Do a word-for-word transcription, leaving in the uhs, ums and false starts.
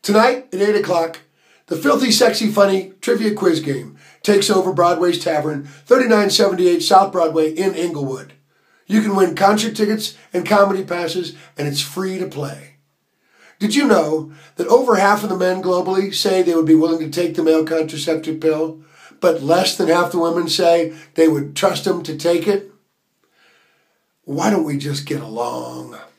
Tonight at eight o'clock, the Filthy Sexy Funny Trivia Quiz Game takes over Broadway's Tavern, thirty-nine seventy-eight South Broadway in Inglewood. You can win concert tickets and comedy passes, and it's free to play. Did you know that over half of the men globally say they would be willing to take the male contraceptive pill, but less than half the women say they would trust them to take it? Why don't we just get along?